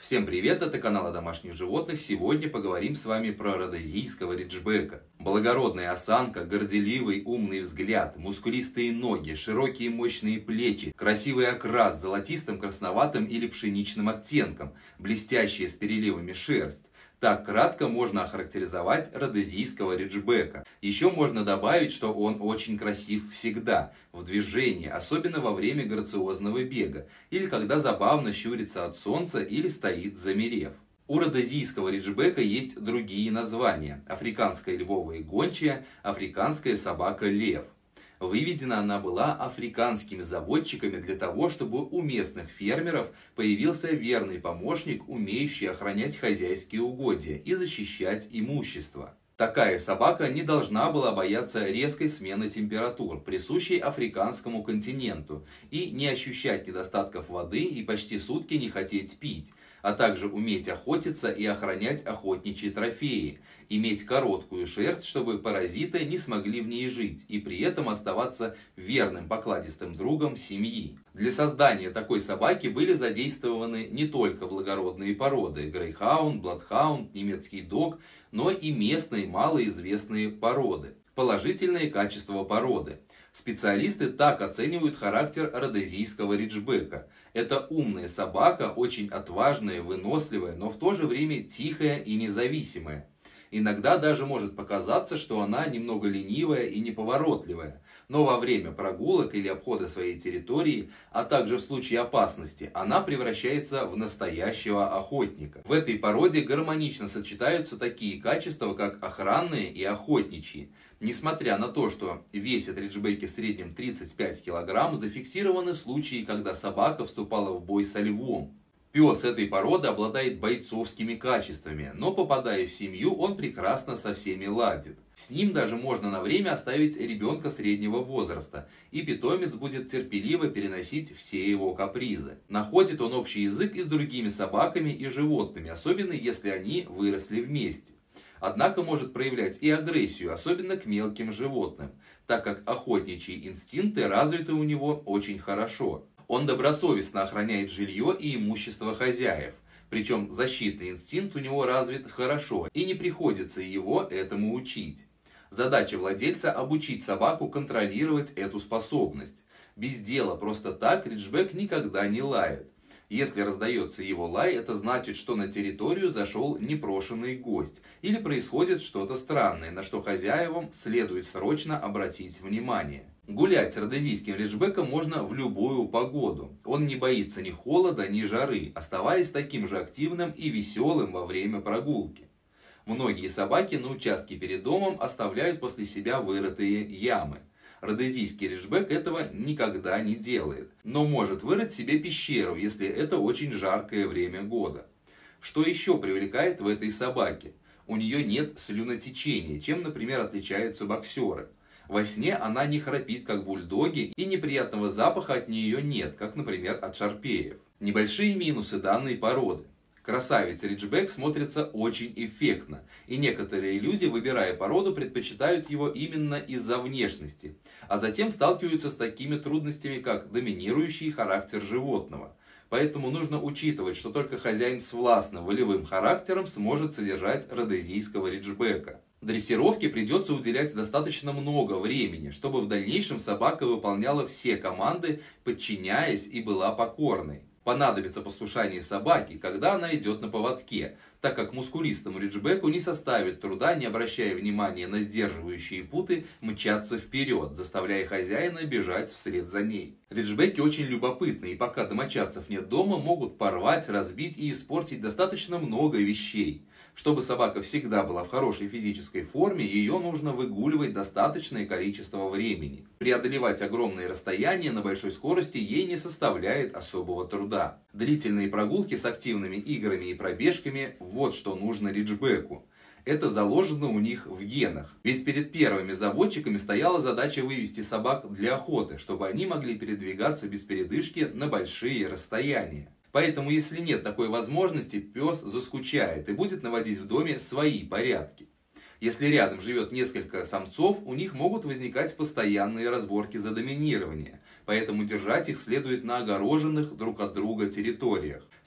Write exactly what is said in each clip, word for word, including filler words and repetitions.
Всем привет, это канал о домашних животных. Сегодня поговорим с вами про родозийского риджбека. Благородная осанка, горделивый умный взгляд, мускулистые ноги, широкие мощные плечи, красивый окрас с золотистым, красноватым или пшеничным оттенком, блестящая с переливами шерсть. Так кратко можно охарактеризовать родозийского риджбека. Еще можно добавить, что он очень красив всегда, в движении, особенно во время грациозного бега, или когда забавно щурится от солнца или стоит замерев. У родозийского риджбека есть другие названия: африканская львовая гончая, африканская собака-лев. Выведена она была африканскими заводчиками для того, чтобы у местных фермеров появился верный помощник, умеющий охранять хозяйские угодья и защищать имущество. Такая собака не должна была бояться резкой смены температур, присущей африканскому континенту, и не ощущать недостатков воды и почти сутки не хотеть пить, а также уметь охотиться и охранять охотничьи трофеи, иметь короткую шерсть, чтобы паразиты не смогли в ней жить, и при этом оставаться верным покладистым другом семьи. Для создания такой собаки были задействованы не только благородные породы – грейхаунд, бладхаунд, немецкий дог, но и местные малоизвестные породы. Положительные качества породы. Специалисты так оценивают характер родозийского риджбека. Это умная собака, очень отважная, выносливая, но в то же время тихая и независимая. Иногда даже может показаться, что она немного ленивая и неповоротливая, но во время прогулок или обхода своей территории, а также в случае опасности, она превращается в настоящего охотника. В этой породе гармонично сочетаются такие качества, как охранные и охотничьи. Несмотря на то, что весят риджбеки в среднем тридцать пять килограмм, зафиксированы случаи, когда собака вступала в бой со львом. Пес этой породы обладает бойцовскими качествами, но попадая в семью, он прекрасно со всеми ладит. С ним даже можно на время оставить ребенка среднего возраста, и питомец будет терпеливо переносить все его капризы. Находит он общий язык и с другими собаками и животными, особенно если они выросли вместе. Однако может проявлять и агрессию, особенно к мелким животным, так как охотничьи инстинкты развиты у него очень хорошо. Он добросовестно охраняет жилье и имущество хозяев, причем защитный инстинкт у него развит хорошо, и не приходится его этому учить. Задача владельца – обучить собаку контролировать эту способность. Без дела просто так риджбек никогда не лает. Если раздается его лай, это значит, что на территорию зашел непрошенный гость или происходит что-то странное, на что хозяевам следует срочно обратить внимание. Гулять с родозийским риджбеком можно в любую погоду. Он не боится ни холода, ни жары, оставаясь таким же активным и веселым во время прогулки. Многие собаки на участке перед домом оставляют после себя вырытые ямы. Родозийский риджбек этого никогда не делает, но может вырыть себе пещеру, если это очень жаркое время года. Что еще привлекает в этой собаке? У нее нет слюнотечения, чем, например, отличаются боксеры. Во сне она не храпит, как бульдоги, и неприятного запаха от нее нет, как, например, от шарпеев. Небольшие минусы данной породы. Красавец риджбек смотрится очень эффектно, и некоторые люди, выбирая породу, предпочитают его именно из-за внешности, а затем сталкиваются с такими трудностями, как доминирующий характер животного. Поэтому нужно учитывать, что только хозяин с властным волевым характером сможет содержать родозийского риджбека. Дрессировке придется уделять достаточно много времени, чтобы в дальнейшем собака выполняла все команды, подчиняясь, и была покорной. Понадобится послушание собаки, когда она идет на поводке, так как мускулистому риджбеку не составит труда, не обращая внимания на сдерживающие путы, мчаться вперед, заставляя хозяина бежать вслед за ней. Риджбеки очень любопытны, и пока домочадцев нет дома, могут порвать, разбить и испортить достаточно много вещей. Чтобы собака всегда была в хорошей физической форме, ее нужно выгуливать достаточное количество времени. Преодолевать огромные расстояния на большой скорости ей не составляет особого труда. Длительные прогулки с активными играми и пробежками – вот что нужно риджбеку. Это заложено у них в генах. Ведь перед первыми заводчиками стояла задача вывести собак для охоты, чтобы они могли передвигаться без передышки на большие расстояния. Поэтому, если нет такой возможности, пес заскучает и будет наводить в доме свои порядки. Если рядом живет несколько самцов, у них могут возникать постоянные разборки за доминирование, поэтому держать их следует на огороженных друг от друга территориях.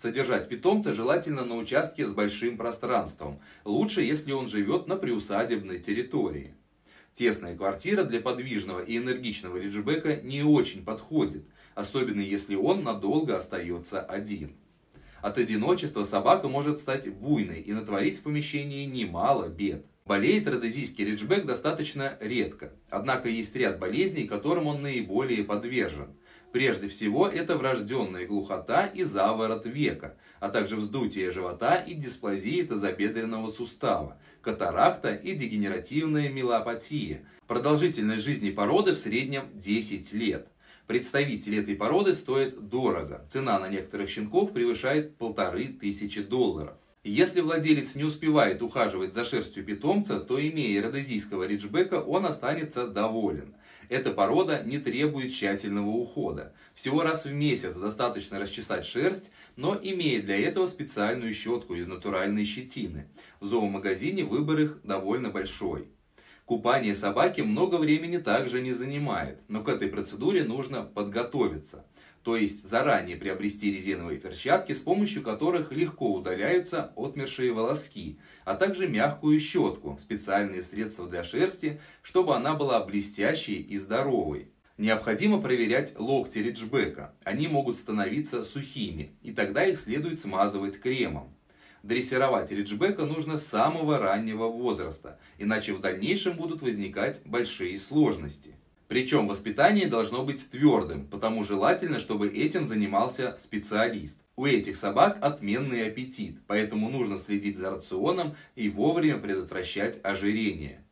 Содержать питомца желательно на участке с большим пространством. Лучше, если он живет на приусадебной территории. Тесная квартира для подвижного и энергичного риджбека не очень подходит, особенно если он надолго остается один. От одиночества собака может стать буйной и натворить в помещении немало бед. Болеет родезийский риджбек достаточно редко, однако есть ряд болезней, которым он наиболее подвержен. Прежде всего это врожденная глухота и заворот века, а также вздутие живота и дисплазия тазобедренного сустава, катаракта и дегенеративная миелопатия. Продолжительность жизни породы в среднем десять лет. Представители этой породы стоят дорого, цена на некоторых щенков превышает полторы тысячи долларов. Если владелец не успевает ухаживать за шерстью питомца, то, имея родезийского риджбека, он останется доволен. Эта порода не требует тщательного ухода. Всего раз в месяц достаточно расчесать шерсть, но имеет для этого специальную щетку из натуральной щетины. В зоомагазине выбор их довольно большой. Купание собаки много времени также не занимает, но к этой процедуре нужно подготовиться. То есть заранее приобрести резиновые перчатки, с помощью которых легко удаляются отмершие волоски, а также мягкую щетку, специальные средства для шерсти, чтобы она была блестящей и здоровой. Необходимо проверять локти риджбека, они могут становиться сухими, и тогда их следует смазывать кремом. Дрессировать риджбека нужно с самого раннего возраста, иначе в дальнейшем будут возникать большие сложности. Причем воспитание должно быть твердым, потому желательно, чтобы этим занимался специалист. У этих собак отменный аппетит, поэтому нужно следить за рационом и вовремя предотвращать ожирение.